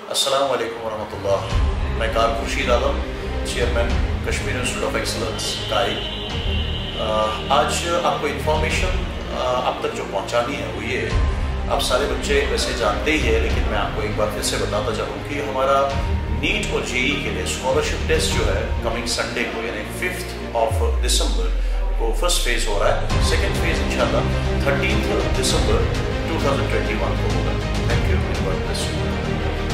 अस्सलाम वालेकुम वरहमतुल्लाह। मैं कार Khurshid Alam, chairman Kashmir institute of excellence काई। आज आपको इन्फॉर्मेशन अब तक जो पहुंचानी है वो ये, आप सारे बच्चे वैसे जानते ही है, लेकिन मैं आपको एक बार फिर से बताता चलूँ कि हमारा नीट और जेई के लिए स्कॉलरशिप टेस्ट जो है कमिंग संडे को यानी 5 दिसंबर को फर्स्ट फेज हो रहा है। सेकेंड फेज इंशाल्लाह 13 दिसंबर 2021 को होगा। Thank you.